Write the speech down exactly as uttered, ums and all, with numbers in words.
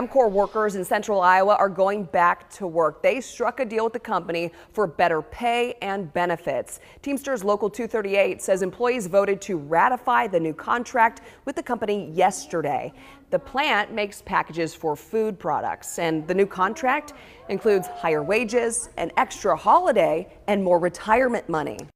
Amcor workers in central Iowa are going back to work. They struck a deal with the company for better pay and benefits. Teamsters Local two thirty-eight says employees voted to ratify the new contract with the company yesterday. The plant makes packages for food products, and the new contract includes higher wages, an extra holiday, and more retirement money.